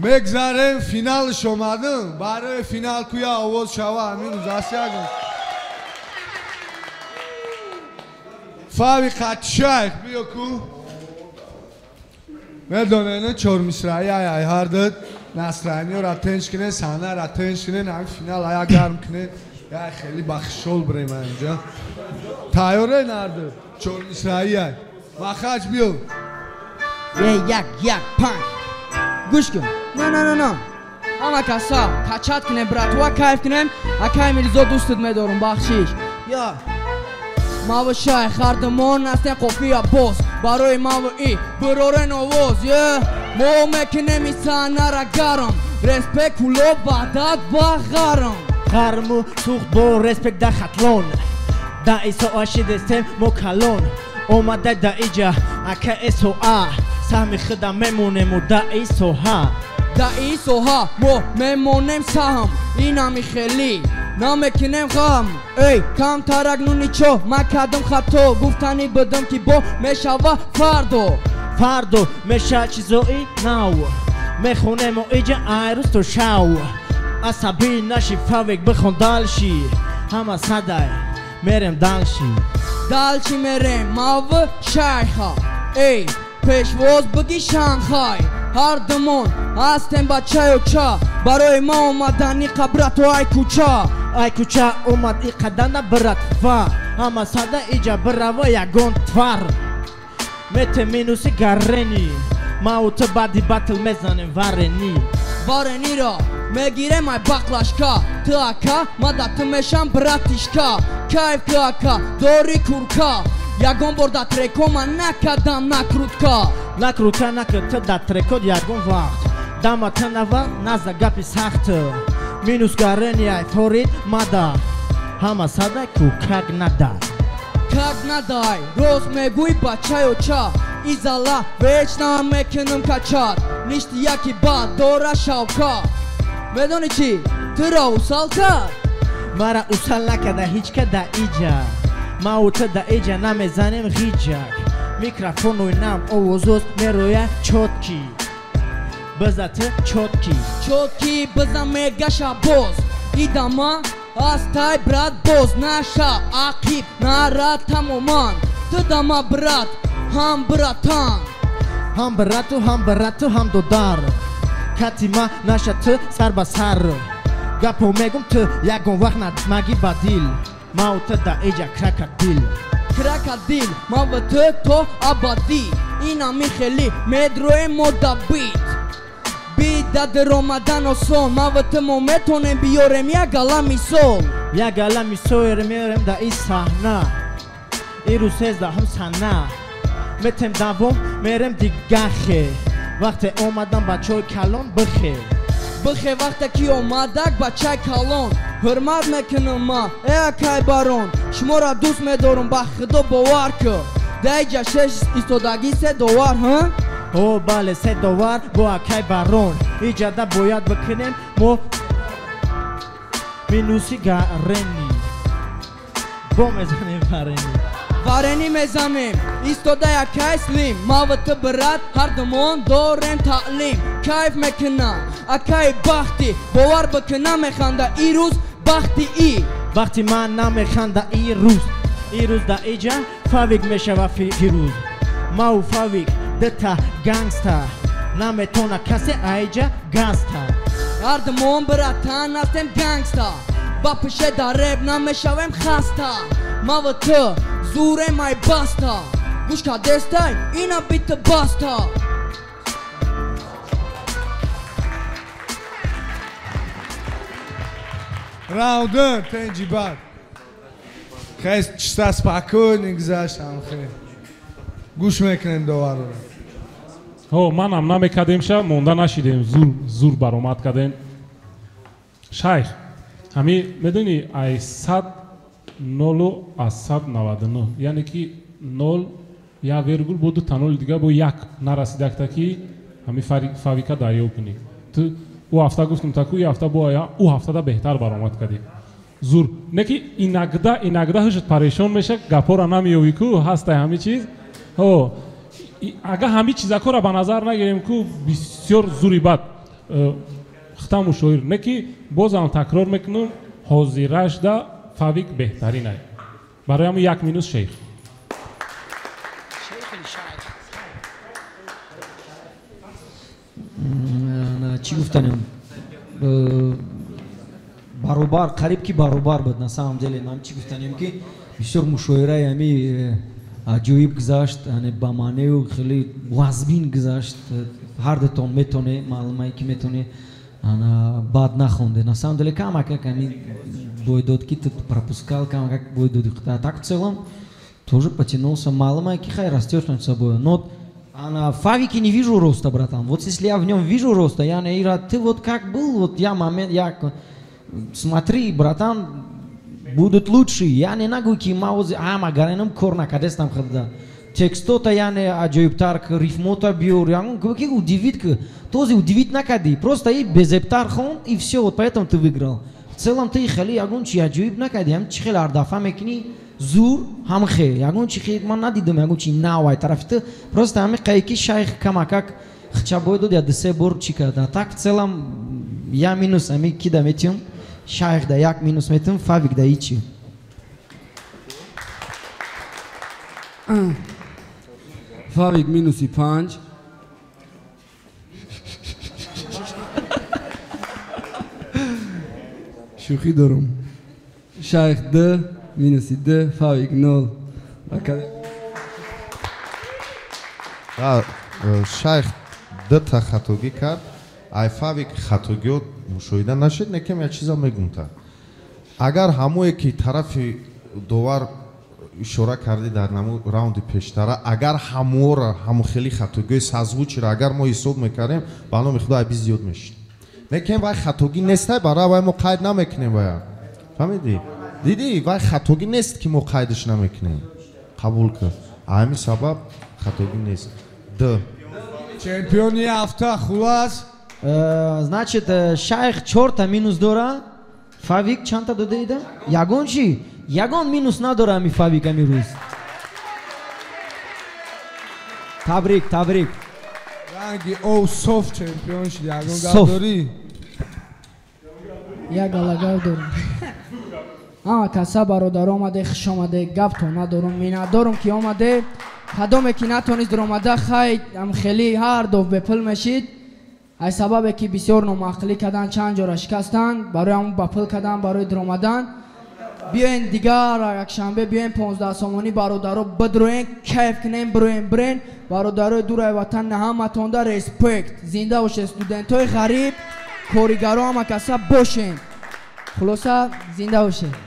بگذاریم فینالش اومدم برای فینال کویا آواز شوا همین روزاسی اگم فاوی خط شایخ بیو کو میدونه چور میسرایی ای هردد نصرانی را تنش کنه سانه را تنش کنه نمی فینال آیا گرم کنه یا خیلی بخشول بریم اینجا تایوره نرده چور میسرایی ای مخاج بیو یک پنج گوش کن نه همه کسا کچت کنه براتوا کیف کنیم اکای میریزو دوستت میدارم بخشیش یا ما و شای خردمون هستیم قفی یا بوز برای ما و ای براره نووز ما میکنیم ایسانه را گرم رسپک کلو بدت با غرم خرمو سوخت با رسپک در خطلون در ایسا آشید استیم مکلون اومده در ایجا اکا ایسو سهمی خدا میمونیم و در ایسو ها ما میمونیم سهم این همی خیلی نمیکنیم غم ای کم ترگنونی چو من کدم خطو گفتنی بدم که با میشوه فردو میشه چیزایی نو میخونیم و ایجا ایروز تو شو عصبی نشی فاویک بخون دالشی همه صدای میریم دالشی میریم ما و شایخا ای پیشواز بگی شانخای هردمون هستیم بچه و چا برای ما اومدنی قبرت و ای کوچا اومد ای قدن برات و همه ساده ایجا بروا یگون توار میته مینوسی گرنی ما و تو بعدی بطل میزنیم وارنی را میگیرم ای بقلاشکا تو اکا ما دت میشم براتیشکا کیف که اکا دوری کورکا یگون برده ترکو من نکدم نکروکا نکتا در ترکود یگون وقت دامت نوا نزد گپی سخت مینوس گرنی ای فورید مادا همه ساده کوکگ ندای روز میگوی بچه و چا ایزالا ویچ نمیکنم کچات نیشتی یکی با دورا شوکا بدونی چی؟ تو را اوسال کرد؟ مرا اوسال نکده هیچ که در ایجا ما و تو در ایجا نمیزنیم غیجک میکروفون و نام اوزوز میرویه چوتکی بزت چوتکی بزن میگشا بوز ایداما استای برات بوز نشا عقیب نرات تمومان تو داما برات هم براتان هم براتو هم دودار کتی ما نشا تو سر با سر گپو میگم تو یکون وقت ندمگی با دیل ما و تو در ایجا کرکدیل ما و تو آبادی اینا میخیلی میدروی مودا بیت داد رمضان و سون ما و تو میتونیم بیاریم یک گلا میسول میاریم در این صحنه این روز 13 سنه میتیم دوم میریم دیگه خی وقت اومدم بچه کلون بخی وقت کی اومدک بچه کلون حرمت میکنم ما ای اکای بارون شما را دوست میدارم با خدا باور که دیگه 6 ایستادگی $3 ها؟ او بله $3 با اکای بارون ایجاده باید بکنیم ما مینوسی گرنی با میزنیم وارنی میزنیم ایستاده اکای سلیم ما و تو برات هردمون داریم تعلیم کیف میکنم اکای بختی باور بکنم میخنده ای روز وقتی من نمیخنده ای روز در ایجا فاویک میشه فیروز ما و فاویک دتا گنگستا نمیتونه کسی ایجا گنگستا هردمون براتن هستیم گنگستا با پشه در ریب نمیشویم خستا ما و تو زوره مای باستا گوش که دستای اینا بیت باستا راودن تنجی بعد خیلی چیستا سپاکو نگذاشتم خیلی گوش میکنیم دوباره من هم نمیکدیم شا مونده نشیدیم زور برامد کدیم شایخ همی میدونی ای 100 0 از 199 یعنی که 0 یا ویرگول بودو تا 0 دیگه بو یک نرسیدک تا که همی فاویکا دریو کنی تو او هفته گفتم تا که هفته بو آیا او هفته دا بهتر برامد کدیم زور نکی اینگده هشت پریشون میشه گپورا نمیوی کو هسته همی چیز اگه همی چیزا کو را به نظر نگیریم کو بسیار زوری بد хтамушоир неки бозам такрор мекунам ҳозирашда фавик беҳтарин ай барои ҳамин 1 минус шейх чӣ гуфтанем баробар қариб ки баробар буд на самом деле ман чӣ гуфтанем ки бисёр мушоираи ҳами аҷоиб гузашт ба маънаю хеле вазбин гузашт ҳардатон метоне маълумае ки метоне бад нахонде на самом деле камакак ҳами боидод ки ты пропускал камакак боидоди так в целом тоже потянулся маълумае ки хайр растёшь над собой но в Фавике не вижу роста, братан. Вот если я в нем вижу роста, я не Ира, ты вот как был, вот я момент, я смотри, братан, будут лучшие. Я не нагу ки маузи, магареном корна, кадес там хадда. Текстота я не аджоибтар, рифмота биор, я как удивит, тоже удивить накади. Просто и без эптар хон и все, вот поэтому ты выиграл. В целом ты хали, я гон чи аджоиб накади, я чихел ардафа мекни. زور هم خیر یگون چی خیر من ندیدم یگون چی نوای طرفته просто همه قایکی شیخ کمکک خچا باید یا دسه بور چی کرده так в целом я минус ами ки да метим шайх да 1 минус метим фавик да ичи фавик минуси 5 шухи дорум шайх да минуси 2 фавик 0 шайх дата хатогӣ кард ай фавик хатогиҳо мушоҳида нашид некем як чиза мегумта агар ҳамое ки тарафи довар ишора карди дар наму раунди пештара агар ҳамуора ҳаму хели хатогиҳои сазвучира агар мо ҳисоб мекардем ба номи худо айби зиёд мешид некем вай хатогӣ нестай барои вай мо қайд намекунем вая фаҳмидӣ دیدی وای خطاگی نیست که ما قیدش نمیکنیم قبول کن همین سبب خطاگی نیست چمپیونی هفته خلاص значит шайх 4 минус дора фавик чанта додеида ягон чи ягон минус надора ами фавик ами рӯз табрик ранги о соф чемпион шуд ягон гап дорӣ як галагав дорам ама каса бародар омаде хуш омаде гапто надорум минатдорум ки омаде кадоме ки натонист омада хай амхели ҳар дов бепил мешид ай сабабе ки бисёр номақлӣ кадан чанд ҷора шикастанд барои ҳамун ба пил кадан барои диромадан биёен дигар якшанбе биёен 15 сомонӣ бародаро бидроен кайф кунем бирен бародарои дураи ватан ҳаматонда респект зинда бошед студентҳои ғариб коригаро ҳама каса бошен хулоса зинда бошед